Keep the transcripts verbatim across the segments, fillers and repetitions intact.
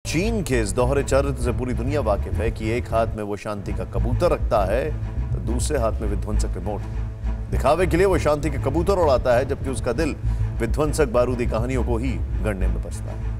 चीन के इस दोहरे चरित्र से पूरी दुनिया वाकिफ है कि एक हाथ में वो शांति का कबूतर रखता है तो दूसरे हाथ में विध्वंसक रिमोट। दिखावे के लिए वो शांति के कबूतर उड़ाता है जबकि उसका दिल विध्वंसक बारूदी कहानियों को ही गढ़ने में बसता है।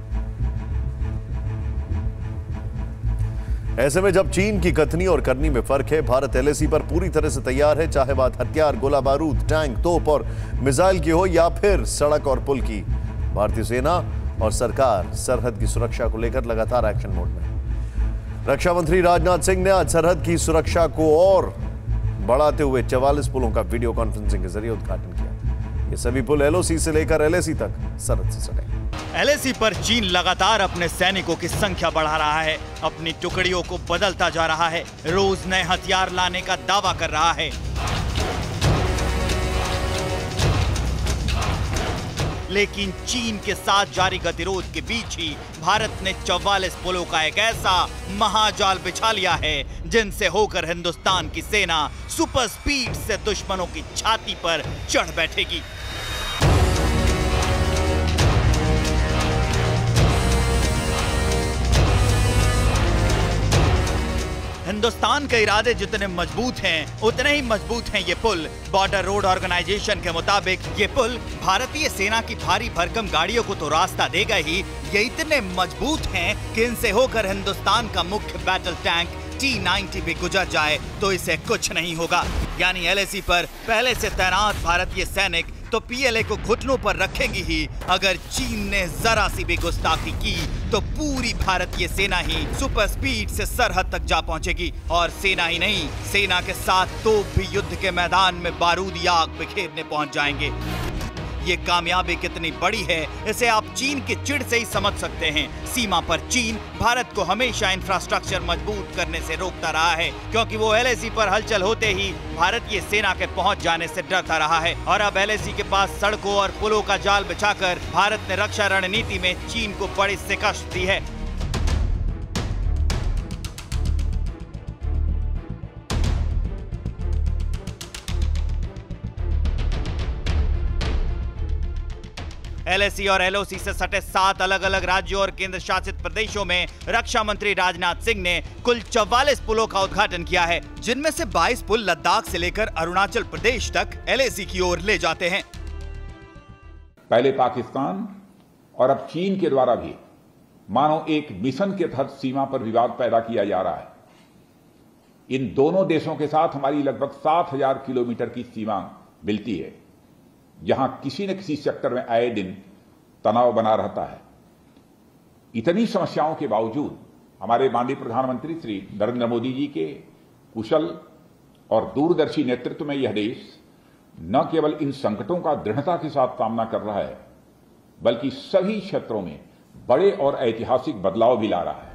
ऐसे में जब चीन की कथनी और करनी में फर्क है, भारत एलएसी पर पूरी तरह से तैयार है, चाहे बात हथियार, गोला बारूद, टैंक, तोप और मिसाइल की हो या फिर सड़क और पुल की। भारतीय सेना और सरकार सरहद की सुरक्षा को लेकर लगातार एक्शन मोड में। रक्षा मंत्री राजनाथ सिंह ने आज सरहद की सुरक्षा को और बढ़ाते हुए चवालीस पुलों का वीडियो कॉन्फ्रेंसिंग के जरिए उद्घाटन किया। ये सभी पुल एलओसी से लेकर एलएसी तक सरहद से सटे। एलएसी पर चीन लगातार अपने सैनिकों की संख्या बढ़ा रहा है, अपनी टुकड़ियों को बदलता जा रहा है, रोज नए हथियार लाने का दावा कर रहा है। लेकिन चीन के साथ जारी गतिरोध के बीच ही भारत ने चौवालीस पुलों का एक ऐसा महाजाल बिछा लिया है जिनसे होकर हिंदुस्तान की सेना सुपर स्पीड से दुश्मनों की छाती पर चढ़ बैठेगी। हिंदुस्तान के इरादे जितने मजबूत हैं, उतने ही मजबूत हैं ये पुल। बॉर्डर रोड ऑर्गेनाइजेशन के मुताबिक ये पुल भारतीय सेना की भारी भरकम गाड़ियों को तो रास्ता देगा ही, ये इतने मजबूत हैं कि इनसे होकर हिंदुस्तान का मुख्य बैटल टैंक टी नाइंटी भी गुजर जाए तो इसे कुछ नहीं होगा। यानी एलएसी पर पहले से तैनात भारतीय सैनिक तो पीएलए को घुटनों पर रखेंगी ही। अगर चीन ने जरा सी भी गुस्ताखी की तो पूरी भारतीय सेना ही सुपर स्पीड से सरहद तक जा पहुंचेगी। और सेना ही नहीं, सेना के साथ तोप भी युद्ध के मैदान में बारूदी आग बिखेरने पहुंच जाएंगे। ये कामयाबी कितनी बड़ी है इसे आप चीन के चिढ़ से ही समझ सकते हैं। सीमा पर चीन भारत को हमेशा इंफ्रास्ट्रक्चर मजबूत करने से रोकता रहा है, क्योंकि वो एलएसी पर हलचल होते ही भारतीय सेना के पहुंच जाने से डरता रहा है। और अब एलएसी के पास सड़कों और पुलों का जाल बिछाकर भारत ने रक्षा रणनीति में चीन को बड़ी शिकस्त दी है। एलएसी और एलओसी से सटे सात अलग अलग राज्यों और केंद्र शासित प्रदेशों में रक्षा मंत्री राजनाथ सिंह ने कुल चौवालीस पुलों का उद्घाटन किया है, जिनमें से बाईस पुल लद्दाख से लेकर अरुणाचल प्रदेश तक एलएसी की ओर ले जाते हैं। पहले पाकिस्तान और अब चीन के द्वारा भी मानो एक मिशन के तहत सीमा पर विवाद पैदा किया जा रहा है। इन दोनों देशों के साथ हमारी लगभग सात हजार किलोमीटर की सीमा मिलती है, जहां किसी न किसी सेक्टर में आए दिन तनाव बना रहता है। इतनी समस्याओं के बावजूद हमारे माननीय प्रधानमंत्री श्री नरेंद्र मोदी जी के कुशल और दूरदर्शी नेतृत्व में यह देश न केवल इन संकटों का दृढ़ता के साथ सामना कर रहा है, बल्कि सभी क्षेत्रों में बड़े और ऐतिहासिक बदलाव भी ला रहा है।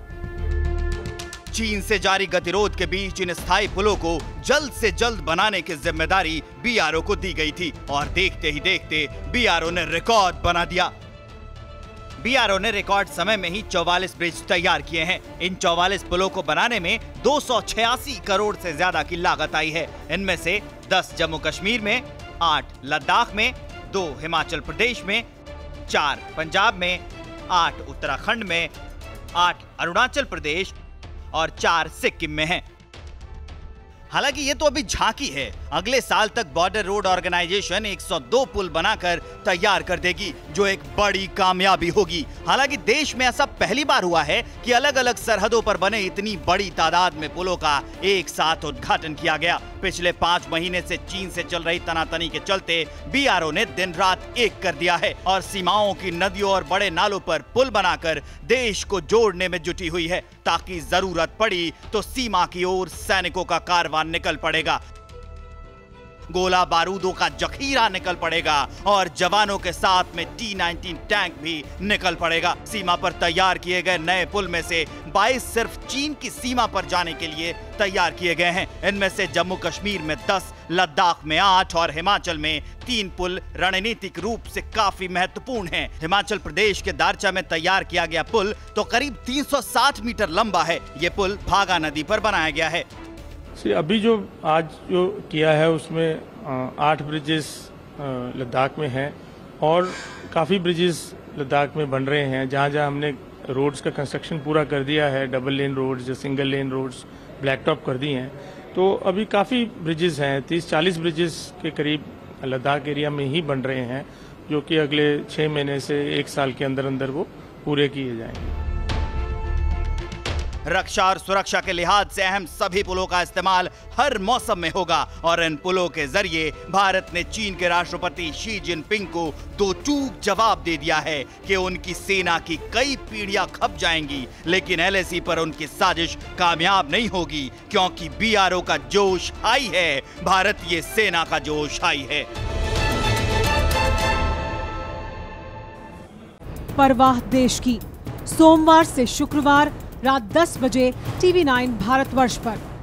चीन से जारी गतिरोध के बीच इन स्थायी पुलों को जल्द से जल्द बनाने की जिम्मेदारी बीआरओ को दी गई थी और देखते ही देखते बीआरओ ने रिकॉर्ड बना दिया। बीआरओ ने रिकॉर्ड समय में ही चौवालीस ब्रिज तैयार किए हैं। इन चौवालीस पुलों को बनाने में दो सौ छियासी करोड़ से ज्यादा की लागत आई है। इनमें से दस जम्मू कश्मीर में, आठ लद्दाख में, दो हिमाचल प्रदेश में, चार पंजाब में, आठ उत्तराखंड में, आठ अरुणाचल प्रदेश और चार सिक्किम में हैं। हालांकि ये तो अभी झांकी है, अगले साल तक बॉर्डर रोड ऑर्गेनाइजेशन एक सौ दो पुल बनाकर तैयार कर देगी, जो एक बड़ी कामयाबी होगी। हालांकि देश में ऐसा पहली बार हुआ है कि अलग अलग सरहदों पर बने इतनी बड़ी तादाद में पुलों का एक साथ उद्घाटन किया गया। पिछले पांच महीने से चीन से चल रही तनातनी के चलते बीआरओ ने दिन रात एक कर दिया है और सीमाओं की नदियों और बड़े नालों पर पुल बनाकर देश को जोड़ने में जुटी हुई है, ताकि जरूरत पड़ी तो सीमा की ओर सैनिकों का कारवां निकल पड़ेगा, गोला बारूदों का जखीरा निकल पड़ेगा और जवानों के साथ में टी नाइंटी टैंक भी निकल पड़ेगा। सीमा पर तैयार किए गए नए पुल में से बाईस सिर्फ चीन की सीमा पर जाने के लिए तैयार किए गए हैं। इनमें से जम्मू कश्मीर में दस, लद्दाख में आठ और हिमाचल में तीन पुल रणनीतिक रूप से काफी महत्वपूर्ण हैं। हिमाचल प्रदेश के दारचा में तैयार किया गया पुल तो करीब तीन सौ साठ मीटर लंबा है। ये पुल भागा नदी पर बनाया गया है। अभी जो आज जो किया है उसमें आठ ब्रिजेस लद्दाख में हैं और काफ़ी ब्रिजेस लद्दाख में बन रहे हैं। जहाँ जहाँ हमने रोड्स का कंस्ट्रक्शन पूरा कर दिया है, डबल लेन रोड्स या single lane roads black top कर दिए हैं। तो अभी काफ़ी ब्रिजेस हैं, तीस चालीस ब्रिजेस के करीब लद्दाख एरिया में ही बन रहे हैं, जो कि अगले छः महीने से एक साल के अंदर अंदर वो पूरे किए जाएंगे। रक्षा और सुरक्षा के लिहाज से अहम सभी पुलों का इस्तेमाल हर मौसम में होगा और इन पुलों के जरिए भारत ने चीन के राष्ट्रपति शी जिनपिंग को दो टूक जवाब दे दिया है कि उनकी सेना की कई पीढ़ियां खप जाएंगी, लेकिन एलएसी पर उनकी साजिश कामयाब नहीं होगी, क्योंकि बीआरओ का जोश हाई है, भारतीय सेना का जोश हाई है। परवाह देश की, सोमवार से शुक्रवार रात दस बजे टीवी नाइन भारतवर्ष पर।